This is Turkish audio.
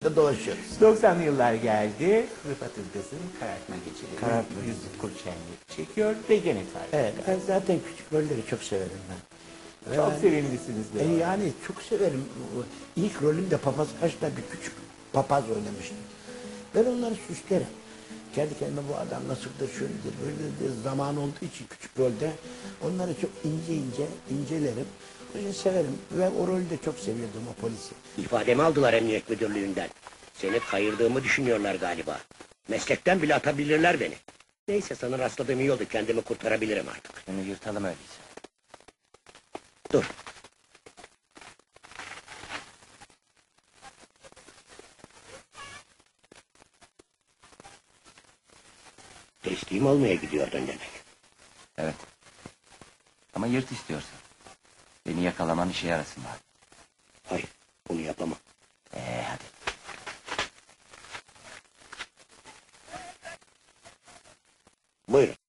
ortalıkta dolaşıyoruz. 90'lı yıllar geldi. Rıfat Ilgaz'ın Karartma Geceleri. Karartma Yüzlü Kurşenlik çekiyor ve gene tarih. Evet, ben zaten küçük rolleri çok severim ben. Çok Yani- sevimlisiniz de. Yani çok severim. İlk rolümde Papaz Kaç'ta bir küçük papaz oynamıştım. Ben onları süslerim. Kendi kendime bu adam nasıldır, şöyledir, böyledir zaman olduğu için küçük rolde onları çok ince incelerim. O yüzden severim ve o rolü de çok seviyordum, o polisi. İfademi aldılar emniyet müdürlüğünden. Seni kayırdığımı düşünüyorlar galiba. Meslekten bile atabilirler beni. Neyse sana rastladığım iyi oldu. Kendimi kurtarabilirim artık. Şunu yırtalım öyleyse. Dur. Teslim olmaya gidiyordun demek. Evet. Ama yırt istiyorsan. Beni yakalaman işe yarasın bari. Hayır, bunu yapamam. Hadi. Buyurun.